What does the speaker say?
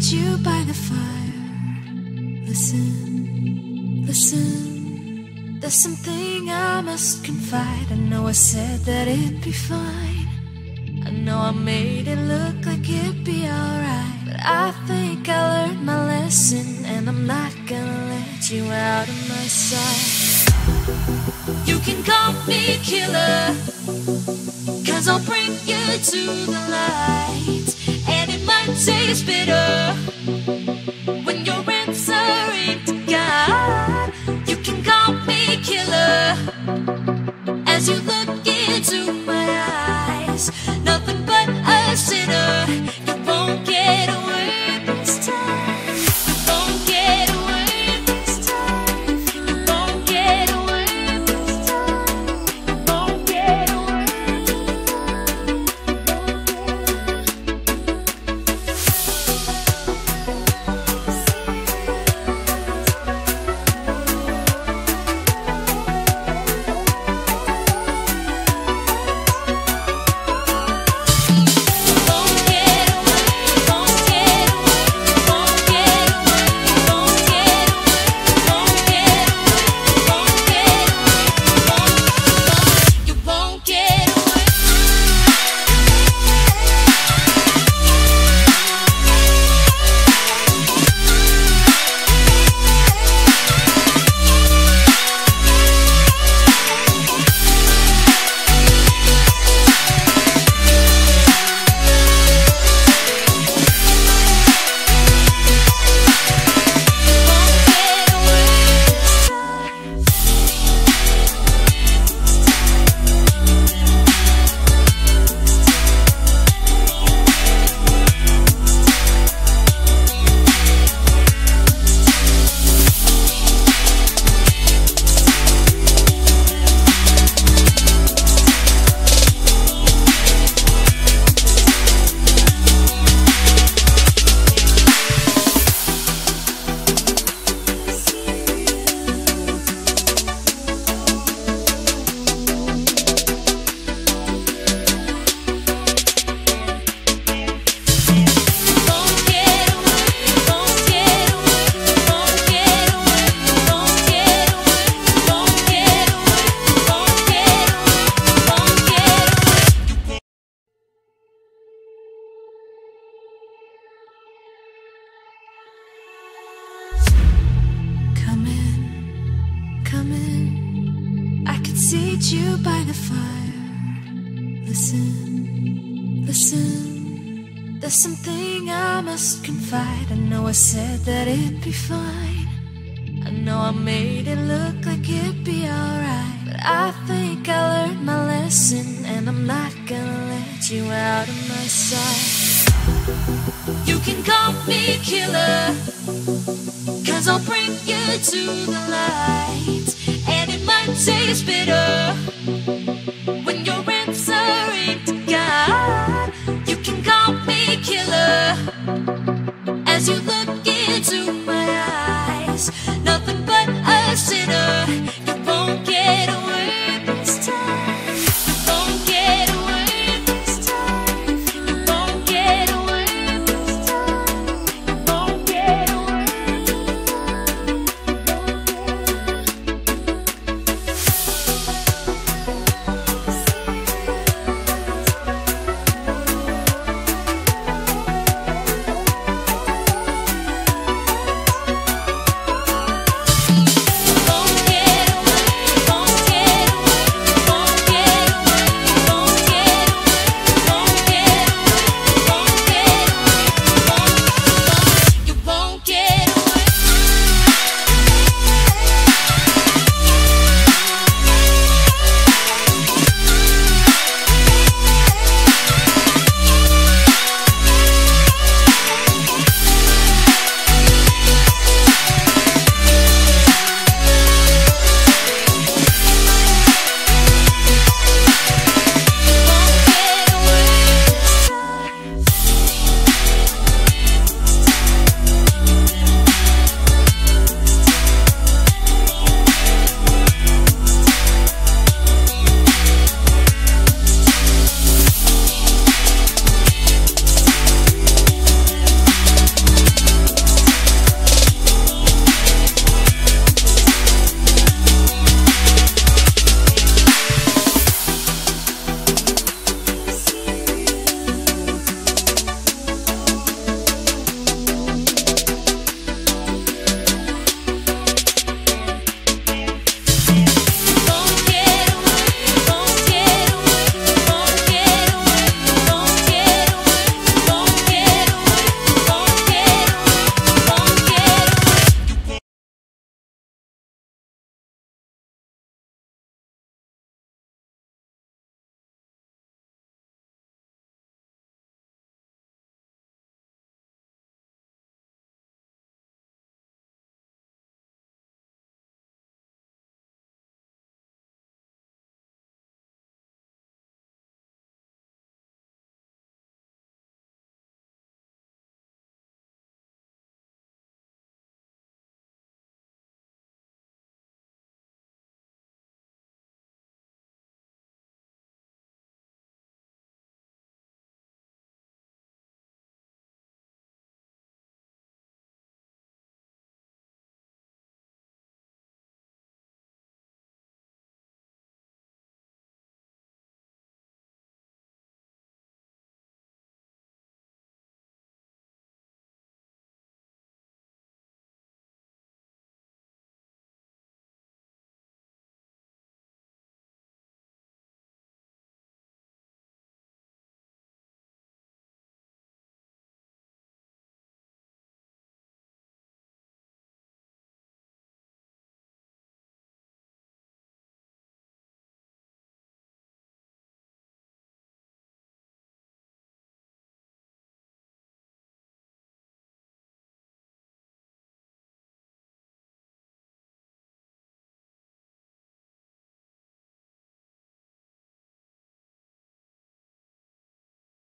seat you by the fire. Listen, listen, there's something I must confide. I know I said that it'd be fine. I know I made it look like it'd be alright, but I think I learned my lesson, and I'm not gonna let you out of my sight. You can call me killer, 'cause I'll bring you to the light. And it might taste bitter when you're answering to God. You can call me killer as you look into my eyes. Nothing but a sinner. You won't get away this time. You won't get away this time. You won't get away this time. You won't get away. Come in, I can seat you by the fire. Listen, listen, there's something I must confide. I know I said that it'd be fine. I know I made it look like it'd be alright, but I think I learned my lesson, and I'm not gonna let you out of my sight. You can call me killer, 'cause I'll bring you to the light. And it might taste bitter when you're answering to God. You can call me killer as you look into my eyes. No